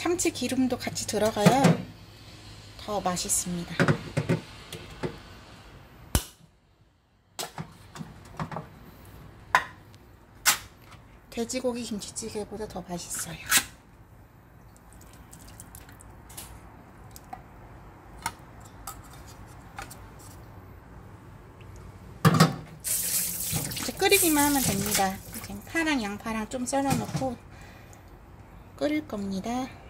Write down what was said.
참치 기름도 같이 들어가야 더 맛있습니다. 돼지고기 김치찌개보다 더 맛있어요. 이제 끓이기만 하면 됩니다. 이제 파랑 양파랑 좀 썰어 놓고 끓일 겁니다.